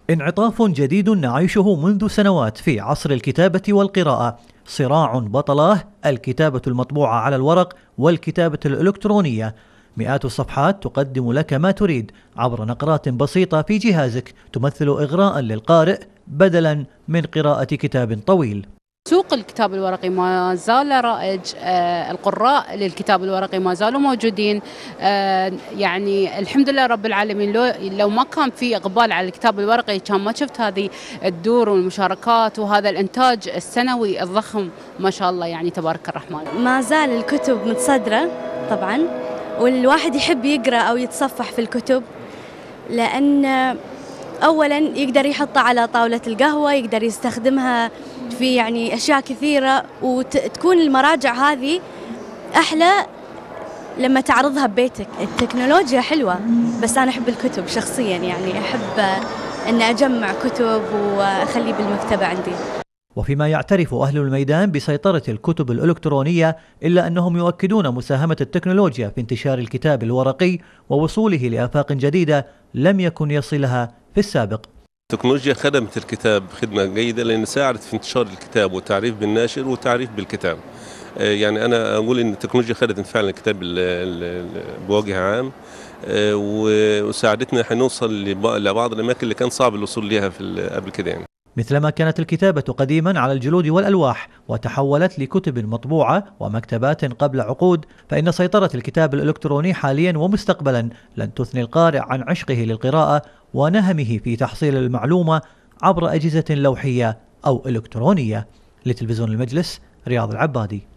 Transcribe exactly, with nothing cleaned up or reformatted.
انعطاف جديد نعيشه منذ سنوات في عصر الكتابة والقراءة، صراع بطلاه الكتابة المطبوعة على الورق والكتابة الإلكترونية. مئات الصفحات تقدم لك ما تريد عبر نقرات بسيطة في جهازك، تمثل إغراء للقارئ بدلا من قراءة كتاب طويل. سوق الكتاب الورقي ما زال رائج، آه القراء للكتاب الورقي ما زالوا موجودين. آه يعني الحمد لله رب العالمين، لو, لو ما كان في إقبال على الكتاب الورقي كان ما شفت هذه الدور والمشاركات وهذا الإنتاج السنوي الضخم ما شاء الله، يعني تبارك الرحمن. ما زال الكتب متصدرة طبعا، والواحد يحب يقرأ أو يتصفح في الكتب، لأن أولاً يقدر يحطها على طاولة القهوة، يقدر يستخدمها في يعني أشياء كثيرة، وتكون المراجع هذه أحلى لما تعرضها ببيتك. التكنولوجيا حلوة بس أنا أحب الكتب شخصياً، يعني أحب أن أجمع كتب وأخليه بالمكتبة عندي. وفيما يعترف أهل الميدان بسيطرة الكتب الإلكترونية، إلا أنهم يؤكدون مساهمة التكنولوجيا في انتشار الكتاب الورقي ووصوله لآفاق جديدة لم يكن يصلها في السابق. التكنولوجيا خدمت الكتاب خدمة جيدة لأن ساعدت في انتشار الكتاب والتعريف بالناشر والتعريف بالكتاب. يعني أنا أقول إن التكنولوجيا خدمت فعلا الكتاب بوجه عام، وساعدتنا حنوصل لبعض الأماكن اللي كان صعب الوصول لها في قبل كده. يعني مثلما كانت الكتابة قديما على الجلود والألواح وتحولت لكتب مطبوعة ومكتبات قبل عقود، فإن سيطرة الكتاب الإلكتروني حاليا ومستقبلا لن تثني القارئ عن عشقه للقراءة ونهمه في تحصيل المعلومة عبر أجهزة لوحية أو إلكترونية. لتلفزيون المجلس، رياض العبادي.